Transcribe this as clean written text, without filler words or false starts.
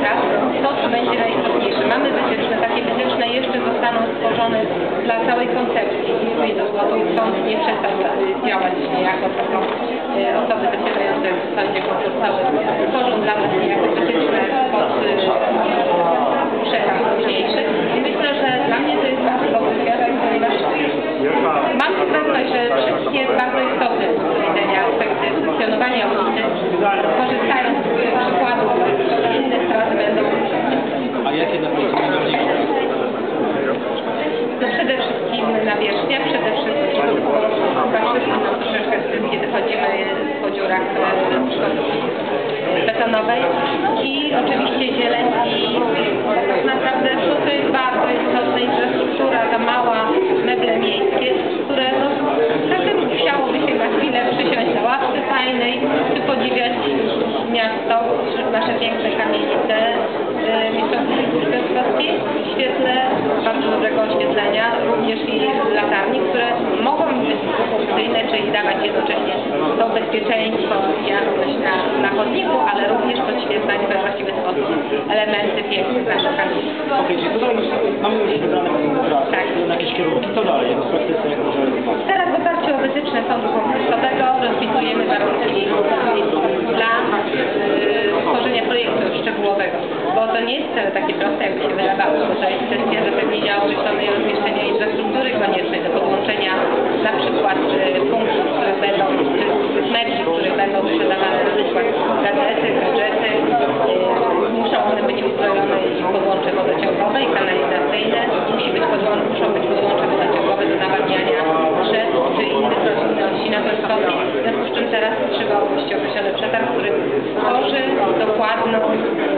teraz to, co będzie najistotniejsze. Mamy wytyczne, takie wytyczne jeszcze zostaną stworzone dla całej koncepcji widu, bo tu sąd nie przestał działać niejako, tylko osoby docierające w sądzie konkursowym tworzą dla nas niejako wytyczne pod przekaz późniejszy. I myślę, że dla mnie to jest bardzo dobry kierunek, ponieważ mam pewność, że wszystkie bardzo istotne z widzenia aspekty funkcjonowania ulicy korzystają z przykładów innych strat będą. A jakie na pewno są najważniejsze? No przede wszystkim nawierzchnia, przede wszystkim patrzymy na troszeczkę wtedy, kiedy chodzimy po dziurach betonowej i oczywiście zieleń i tak naprawdę to, co jest bardzo istotne, infrastruktura, ta mała, meble miejskie, które no, każdy chciałoby się na chwilę przysiąść na ławce fajnej, czy podziwiać miasto, nasze piękne kamienice miejscowości Piotrkowskiej w świetle bardzo dobrego oświetlenia, również i latarni, które mogą być funkcyjne, czyli dawać jednocześnie to bezpieczeństwo i jasność na chodniku, ale również podświetlać we właściwy sposób elementy pięknych naszych kamienic. Okej, czyli to dalej mamy już wybrane trasy, tak. Na jakieś kierunki. Co dalej? W praktyce jak może wyglądać? Teraz w oparciu o wytyczne sądu konkursowego rozpisujemy warunki dla stworzenia projektu szczegółowego, bo to nie jest takie proste, jakby się wydawało, bo to jest kwestia zapewnienia określonej rozmieszczenia infrastruktury koniecznej do podłączenia na przykład punktów, które będą, czy mebli, które będą sprzedawane, na przykład gazety, gadżety, muszą one być uzbrojone i podłącze wodociągowe i kanalizacyjne, muszą być podłącze wodociągowe do nawadniania drzew czy innych roślinności na Piotrkowskiej, w związku z czym teraz trzeba ogłosić określony przetarg, który stworzy dokładną